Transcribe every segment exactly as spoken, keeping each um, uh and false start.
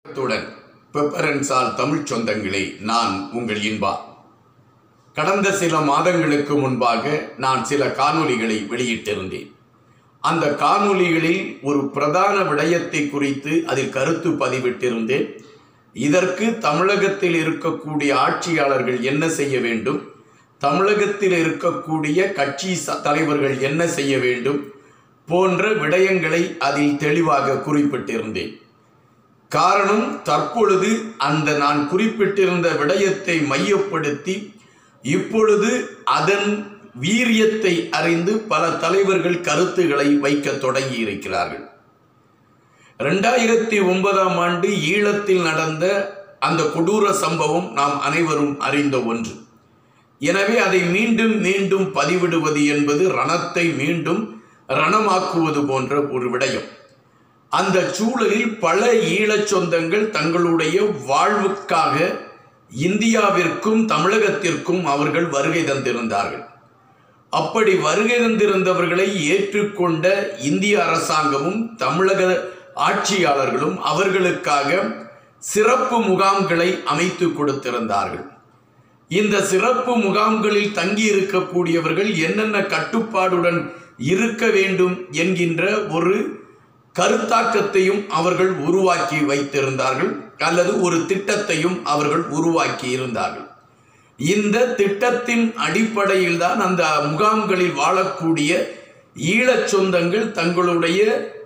பெப்பரன்சால் தமிழ் சொந்தங்களே, நான் உங்கள் இன்பா. கடந்த சில மாதங்களுக்கு முன்பாக நான் சில காணொளிகளை வெளியிட்டிருந்தேன். அந்த காணொளிகளில் ஒரு பிரதான விடயத்தை குறித்து அதில் கருத்து பதிவிட்டிருந்தேன். இதற்கு தமிழகத்தில் இருக்கக்கூடிய ஆட்சியாளர்கள் என்ன செய்ய வேண்டும், தமிழகத்தில் இருக்கக்கூடிய கட்சி தலைவர்கள் என்ன செய்ய வேண்டும் போன்ற விடயங்களை அதில் தெளிவாக குறிப்பிட்டிருந்தேன். காரணம், தற்பொழுது அந்த நான் குறிப்பிட்டிருந்த விடயத்தை மையப்படுத்தி இப்பொழுது அதன் வீரியத்தை அறிந்து பல தலைவர்கள் கருத்துக்களை வைக்க தொடங்கி இருக்கிறார்கள். இரண்டாயிரத்தி ஒன்பதாம் ஆண்டு ஈழத்தில் நடந்த அந்த கொடூர சம்பவம் நாம் அனைவரும் அறிந்த ஒன்று. எனவே அதை மீண்டும் மீண்டும் பதிவிடுவது என்பது ரணத்தை மீண்டும் ரணமாக்குவது போன்ற ஒரு விடயம். அந்த சூழலில் பல ஈழச் சொந்தங்கள் தங்களுடைய வாழ்வுக்காக இந்தியாவிற்கும் தமிழகத்திற்கும் அவர்கள் வருகை தந்திருந்தார்கள். அப்படி வருகை தந்திருந்தவர்களை ஏற்றுக்கொண்ட இந்திய அரசாங்கமும் தமிழக ஆட்சியாளர்களும் அவர்களுக்காக சிறப்பு முகாம்களை அமைத்து கொடுத்திருந்தார்கள். இந்த சிறப்பு முகாம்களில் தங்கி இருக்கக்கூடியவர்கள் என்னென்ன கட்டுப்பாடுடன் இருக்க வேண்டும் என்கின்ற ஒரு கருத்தாக்கத்தையும் அவர்கள் உருவாக்கி வைத்திருந்தார்கள், அல்லது ஒரு திட்டத்தையும் அவர்கள் உருவாக்கி இருந்தார்கள். இந்த திட்டத்தின் அடிப்படையில் தான் அந்த முகாம்களில் வாழக்கூடிய ஈழச் சொந்தங்கள் தங்களுடைய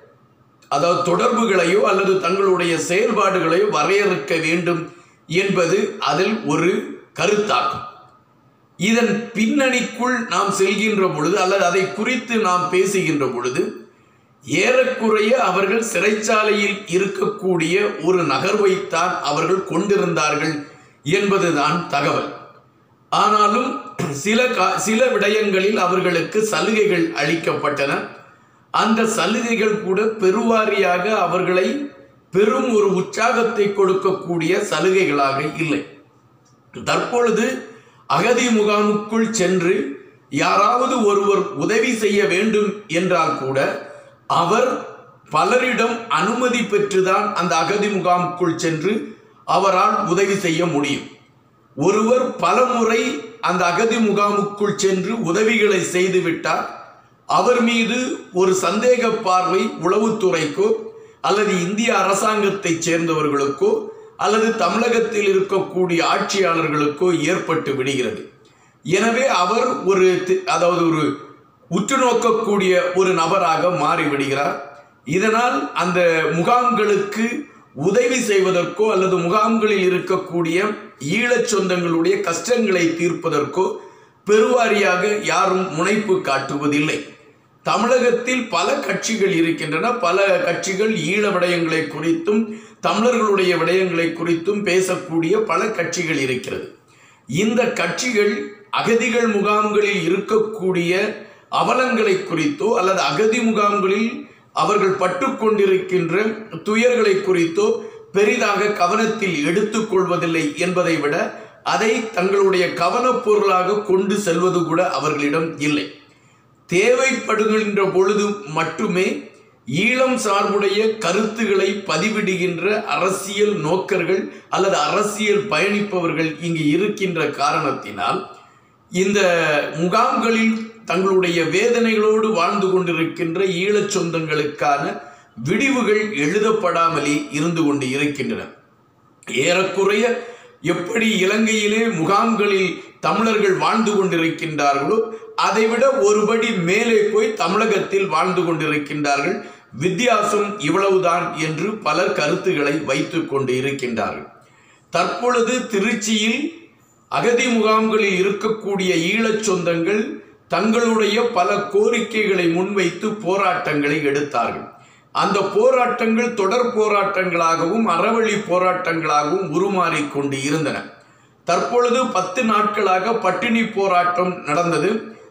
அதாவது தொடர்புகளையோ அல்லது தங்களுடைய செயல்பாடுகளையோ வரையறுக்க வேண்டும் என்பது அதில் ஒரு கருத்தாக்கம். இதன் பின்னணிக்குள் நாம் செல்கின்ற பொழுது அல்லது அதை குறித்து நாம் பேசுகின்ற பொழுது ஏறக்குறைய அவர்கள் சிறைச்சாலையில் இருக்கக்கூடிய ஒரு நகர்வைத்தான் அவர்கள் கொண்டிருந்தார்கள் என்பதுதான் தகவல். ஆனாலும் சில சில விடயங்களில் அவர்களுக்கு சலுகைகள் அளிக்கப்பட்டன. அந்த சலுகைகள் கூட பெருவாரியாக அவர்களை பெரும் ஒரு உற்சாகத்தை கொடுக்கக்கூடிய சலுகைகளாக இல்லை. தற்பொழுது அகதி முகாமுக்குள் சென்று யாராவது ஒருவர் உதவி செய்ய வேண்டும் என்றால் கூட அவர் பலரிடம் அனுமதி பெற்றுதான் அந்த அகதி முகாமுக்குள் சென்று அவரால் உதவி செய்ய முடியும். ஒருவர் பல முறை அந்த அகதி முகாமுக்குள் சென்று உதவிகளை செய்துவிட்டார், அவர் மீது ஒரு சந்தேக பார்வை உளவுத்துறைக்கோ அல்லது இந்திய அரசாங்கத்தை சேர்ந்தவர்களுக்கோ அல்லது தமிழகத்தில் இருக்கக்கூடிய ஆட்சியாளர்களுக்கோ ஏற்பட்டு விடுகிறது. எனவே அவர் ஒரு அதாவது ஒரு உற்று நோக்கக்கூடிய ஒரு நபராக மாறிவிடுகிறார். இதனால் அந்த முகாம்களுக்கு உதவி செய்வதற்கோ அல்லது முகாம்களில் இருக்கக்கூடிய ஈழச் சொந்தங்களுடைய கஷ்டங்களை தீர்ப்பதற்கோ பெருவாரியாக யாரும் முனைப்பு காட்டுவதில்லை. தமிழகத்தில் பல கட்சிகள் இருக்கின்றன. பல கட்சிகள் ஈழ விடயங்களை குறித்தும் தமிழர்களுடைய விடயங்களை குறித்தும் பேசக்கூடிய பல கட்சிகள் இருக்கிறது. இந்த கட்சிகள் அகதிகள் முகாம்களில் இருக்கக்கூடிய அவலங்களை குறித்தோ அல்லது அகதி முகாம்களில் அவர்கள் பட்டுக்கொண்டிருக்கின்ற துயர்களை குறித்தோ பெரிதாக கவனத்தில் எடுத்துக்கொள்வதில்லை என்பதை விட அதை தங்களுடைய கவனப் பொருளாக கொண்டு செல்வது கூட அவர்களிடம் இல்லை. தேவைப்படுகின்ற பொழுது மட்டுமே ஈழம் சார்புடைய கருத்துக்களை பதிவிடுகின்ற அரசியல் நோக்கர்கள் அல்லது அரசியல் பயணிப்பவர்கள் இங்கு இருக்கின்ற காரணத்தினால் இந்த முகாம்களில் தங்களுடைய வேதனைகளோடு வாழ்ந்து கொண்டிருக்கின்ற ஈழச் சொந்தங்களுக்கான விடிவுகள் எழுதப்படாமலே இருந்து கொண்டு இருக்கின்றன. ஏறக்குறைய எப்படி இலங்கையிலே முகாம்களில் தமிழர்கள் வாழ்ந்து கொண்டிருக்கின்றார்களோ அதைவிட ஒருபடி மேலே போய் தமிழகத்தில் வாழ்ந்து கொண்டிருக்கின்றார்கள். வித்தியாசம் இவ்வளவுதான் என்று பலர் கருத்துக்களை வைத்து கொண்டு இருக்கின்றார்கள். தற்பொழுது திருச்சியில் அகதி முகாம்களில் இருக்கக்கூடிய ஈழச் சொந்தங்கள் தங்களுடைய பல கோரிக்கைகளை முன்வைத்து போராட்டங்களை எடுத்தார்கள். அந்த போராட்டங்கள் தொடர் போராட்டங்களாகவும் அறவழி போராட்டங்களாகவும் உருமாறிக்கொண்டு இருந்தன. தற்பொழுது பத்து நாட்களாக பட்டினி போராட்டம் நடந்தது.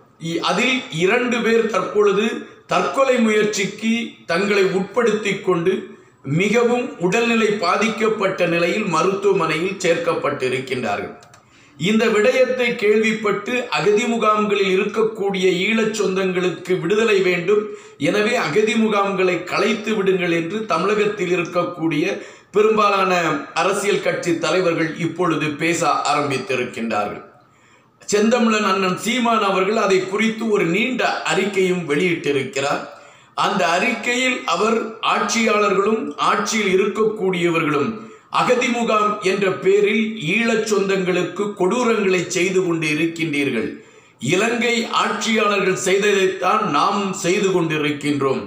அதில் இரண்டு பேர் தற்பொழுது தற்கொலை முயற்சிக்கு தங்களை உட்படுத்தி கொண்டு மிகவும் உடல்நிலை பாதிக்கப்பட்ட நிலையில் மருத்துவமனையில் சேர்க்கப்பட்டிருக்கின்றார்கள். இந்த விடயத்தை கேள்விப்பட்டு அகதி முகாம்களில் இருக்கக்கூடிய ஈழச் சொந்தங்களுக்கு விடுதலை வேண்டும், எனவே அகதி முகாம்களை கலைத்து விடுங்கள் என்று தமிழகத்தில் இருக்கக்கூடிய பெரும்பாலான அரசியல் கட்சி தலைவர்கள் இப்பொழுது பேச ஆரம்பித்திருக்கின்றார்கள். செந்தமிழன் அண்ணன் சீமான் அவர்கள் அதை குறித்து ஒரு நீண்ட அறிக்கையும் வெளியிட்டிருக்கிறார். அந்த அறிக்கையில் அவர் ஆட்சியாளர்களும் ஆட்சியில் இருக்கக்கூடியவர்களும் அகதி முகாம் என்ற பெயரில் ஈழச் சொந்தங்களுக்கு கொடூரங்களை செய்து கொண்டு இருக்கின்றீர்கள். இலங்கை ஆட்சியாளர்கள் செய்ததைத்தான் நாம் செய்து கொண்டிருக்கின்றோம்.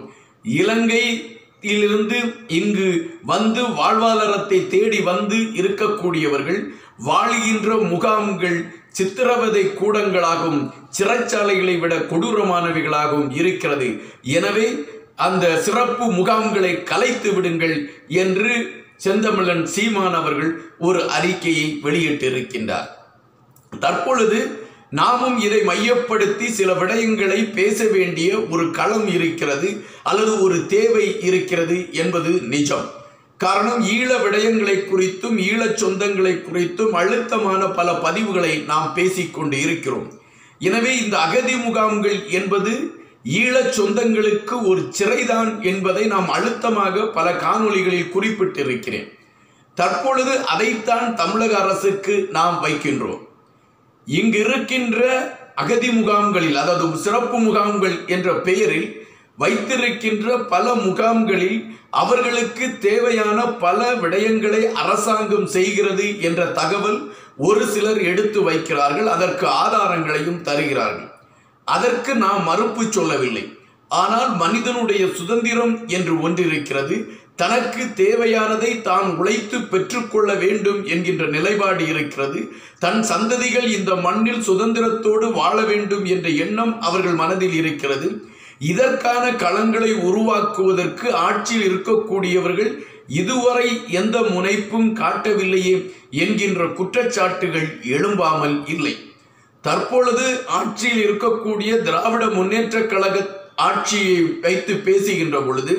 இலங்கையிலிருந்து இங்கு வந்து வாழ்வாதாரத்தை தேடி வந்து இருக்கக்கூடியவர்கள் வாழ்கின்ற முகாம்கள் சித்திரவதை கூடங்களாகவும் சிறைச்சாலைகளை விட கொடூரமானவைகளாகவும் இருக்கிறது. எனவே அந்த சிறப்பு முகாம்களை கலைத்து விடுங்கள் என்று செந்தமிழன் சீமான் அவர்கள் ஒரு அறிக்கையை வெளியிட்டிருக்கின்றார். தற்பொழுது நாமும் இதை மையப்படுத்தி சில விடயங்களை பேச வேண்டிய ஒரு களம் இருக்கிறது அல்லது ஒரு தேவை இருக்கிறது என்பது நிஜம். காரணம், ஈழ விடயங்களை குறித்தும் ஈழச் சொந்தங்களை குறித்தும் அழுத்தமான பல பதிவுகளை நாம் பேசிக்கொண்டு இருக்கிறோம். எனவே இந்த அகதி முகாம்கள் என்பது ஈழச் சொந்தங்களுக்கு ஒரு சிறைதான் என்பதை நாம் அழுத்தமாக பல காணொளிகளில் குறிப்பிட்டிருக்கிறேன். தற்பொழுது அதைத்தான் தமிழக அரசுக்கு நாம் வைக்கின்றோம். இங்கு இருக்கின்ற அகதி முகாம்களில், அதாவது சிறப்பு முகாம்கள் என்ற பெயரில் வைத்திருக்கின்ற பல முகாம்களில் அவர்களுக்கு தேவையான பல விடயங்களை அரசாங்கம் செய்கிறது என்ற தகவல் ஒரு சிலர் எடுத்து வைக்கிறார்கள். அதற்கு ஆதாரங்களையும் தருகிறார்கள். அதற்கு நாம் மறுப்பு சொல்லவில்லை. ஆனால் மனிதனுடைய சுதந்திரம் என்று ஒன்றிருக்கிறது. தனக்கு தேவையானதை தான் உழைத்து பெற்றுக்கொள்ள வேண்டும் என்கின்ற நிலைப்பாடு இருக்கிறது. தன் சந்ததிகள் இந்த மண்ணில் சுதந்திரத்தோடு வாழ வேண்டும் என்ற எண்ணம் அவர்கள் மனதில் இருக்கிறது. இதற்கான களங்களை உருவாக்குவதற்கு ஆட்சியில் இருக்கக்கூடியவர்கள் இதுவரை எந்த முனைப்பும் காட்டவில்லையே என்கின்ற குற்றச்சாட்டுகள் எழும்பாமல் இல்லை. தற்பொழுது ஆட்சியில் இருக்கக்கூடிய திராவிட முன்னேற்ற கழக ஆட்சியை வைத்து பேசுகின்ற பொழுது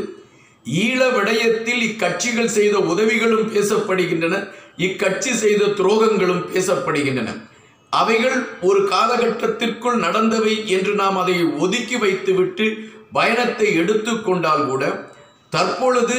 ஈழ விடயத்தில் இக்கட்சிகள் செய்த உதவிகளும் பேசப்படுகின்றன, இக்கட்சி செய்த துரோகங்களும் பேசப்படுகின்றன. அவைகள் ஒரு காலகட்டத்திற்குள் நடந்தவை என்று நாம் அதை ஒதுக்கி வைத்துவிட்டு பயணத்தை எடுத்துக்கொண்டால் கூட தற்பொழுது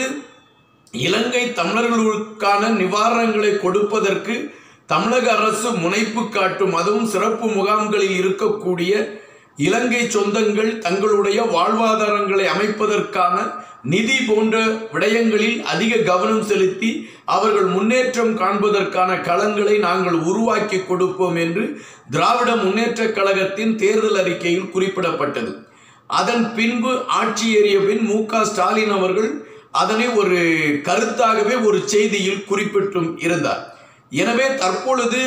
இலங்கை தமிழர்களுக்கான நிவாரணங்களை கொடுப்பதற்கு தமிழக அரசு முனைப்பு காட்டும். அதுவும் சிறப்பு முகாம்களில் இருக்கக்கூடிய இலங்கை சொந்தங்கள் தங்களுடைய வாழ்வாதாரங்களை அமைப்பதற்கான நிதி போன்ற விடயங்களில் அதிக கவனம் செலுத்தி அவர்கள் முன்னேற்றம் காண்பதற்கான களங்களை நாங்கள் உருவாக்கி கொடுப்போம் என்று திராவிட முன்னேற்ற கழகத்தின் தேர்தல் அறிக்கையில் குறிப்பிடப்பட்டது. அதன் பின்பு ஆட்சி ஏறிய பின் மு க ஸ்டாலின் அவர்கள் அதனை ஒரு கருத்தாகவே ஒரு செய்தியில் குறிப்பிட்டும் இருந்தார். எனவே தற்பொழுது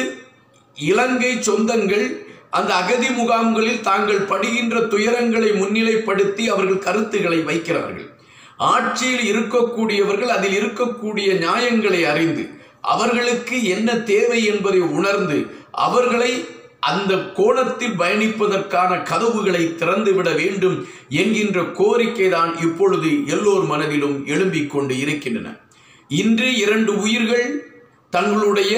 இலங்கை சொந்தங்கள் அந்த அகதி முகாம்களில் தாங்கள் படுகின்ற துயரங்களை முன்னிலைப்படுத்தி அவர்கள் கருத்துக்களை வைக்கிறார்கள். ஆட்சியில் இருக்கக்கூடியவர்கள் அதில் இருக்கக்கூடிய நியாயங்களை அறிந்து அவர்களுக்கு என்ன தேவை என்பதை உணர்ந்து அவர்களை அந்த கோணத்தில் பயணிப்பதற்கான கதவுகளை திறந்துவிட வேண்டும் என்கின்ற கோரிக்கை தான் இப்பொழுது எல்லோர் மனதிலும் எழும்பிக் கொண்டு இருக்கின்றன. இன்று இரண்டு உயிர்கள் தங்களுடைய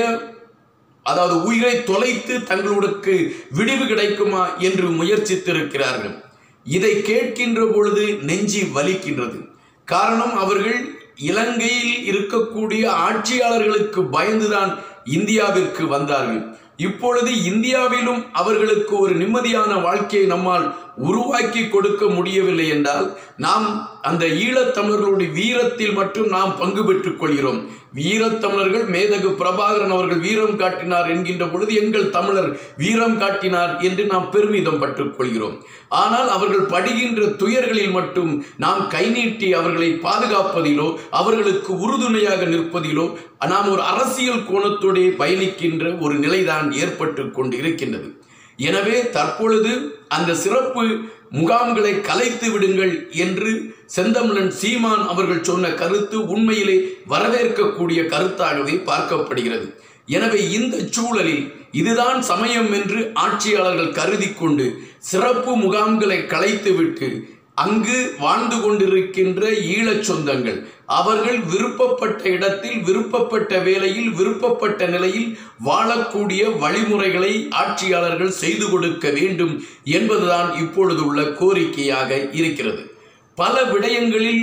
அதாவது உயிரை தொலைத்து தங்களுக்கு விடிவு கிடைக்குமா என்று முயற்சித்திருக்கிறார்கள். இதை கேட்கின்ற பொழுது நெஞ்சி வலிக்கின்றது. காரணம், அவர்கள் இலங்கையில் இருக்கக்கூடிய ஆட்சியாளர்களுக்கு பயந்துதான் இந்தியாவிற்கு வந்தார்கள். இப்பொழுது இந்தியாவிலும் அவர்களுக்கு ஒரு நிம்மதியான வாழ்க்கையை நம்மால் உருவாக்கி கொடுக்க முடியவில்லை என்றால் நாம் அந்த ஈழத்தமிழர்களுடைய வீரத்தில் மட்டும் நாம் பங்கு பெற்றுக் கொள்கிறோம். வீரத்தமிழர்கள் மேதகு பிரபாகரன் அவர்கள் வீரம் காட்டினார் என்கின்ற பொழுது எங்கள் தமிழர் வீரம் காட்டினார் என்று நாம் பெருமிதம் பட்டுக் கொள்கிறோம். ஆனால் அவர்கள் படுகின்ற துயர்களில் மட்டும் நாம் கை நீட்டி அவர்களை பாதுகாப்பதிலோ அவர்களுக்கு உறுதுணையாக நிற்பதிலோ நாம் ஒரு அரசியல் கோணத்தோடு பயணிக்கின்ற ஒரு நிலைதான் ஏற்பட்டு கொண்டு இருக்கின்றது. எனவே தற்பொழுது அந்த சிறப்பு முகாம்களை கலைத்து விடுங்கள் என்று செந்தமிழன் சீமான் அவர்கள் சொன்ன கருத்து உண்மையிலே வரவேற்கக்கூடிய கருத்தாகவே பார்க்கப்படுகிறது. எனவே இந்த சூழலில் இதுதான் சமயம் என்று ஆட்சியாளர்கள் கருதி கொண்டு சிறப்பு முகாம்களை கலைத்துவிட்டு அங்கு வாழ்ந்து கொண்டிருக்கின்ற ஈழச் சொந்தங்கள் அவர்கள் விருப்பப்பட்ட இடத்தில் விருப்பப்பட்ட வேளையில் விருப்பப்பட்ட நிலையில் வாழக்கூடிய வழிமுறைகளை ஆட்சியாளர்கள் செய்து கொடுக்க வேண்டும் என்பதுதான் இப்பொழுது உள்ள கோரிக்கையாக இருக்கிறது. பல விடயங்களில்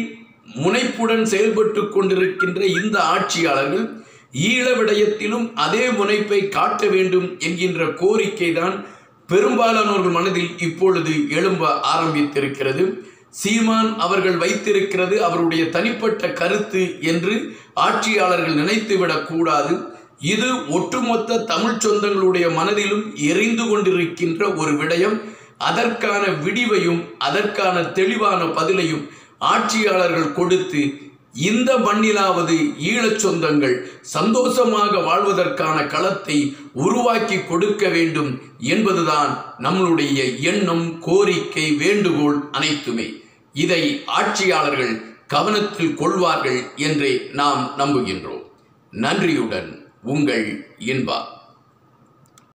முனைப்புடன் செயல்பட்டு கொண்டிருக்கின்ற இந்த ஆட்சியாளர்கள் ஈழ விடயத்திலும் அதே முனைப்பை காட்ட வேண்டும் என்கின்ற கோரிக்கை தான் பெரும்பாலானோர்கள் மனதில் இப்பொழுது எழும்ப ஆரம்பித்திருக்கிறது. சீமான் அவர்கள் வைத்திருக்கிறது அவருடைய தனிப்பட்ட கருத்து என்று ஆட்சியாளர்கள் நினைத்துவிடக் கூடாது. இது ஒட்டுமொத்த தமிழ் சொந்தங்களுடைய மனதிலும் எரிந்து கொண்டிருக்கின்ற ஒரு விடயம். அதற்கான விடிவையும் அதற்கான தெளிவான பதிலையும் ஆட்சியாளர்கள் கொடுத்து இந்த மண்ணிலாவது ஈழச் சொந்தங்கள் சந்தோஷமாக வாழ்வதற்கான களத்தை உருவாக்கி கொடுக்க வேண்டும் என்பதுதான் நம்மளுடைய எண்ணம், கோரிக்கை, வேண்டுகோள் அனைத்துமே. இதை ஆட்சியாளர்கள் கவனத்தில் கொள்வார்கள் என்றே நாம் நம்புகின்றோம். நன்றியுடன் உங்கள் இன்பா.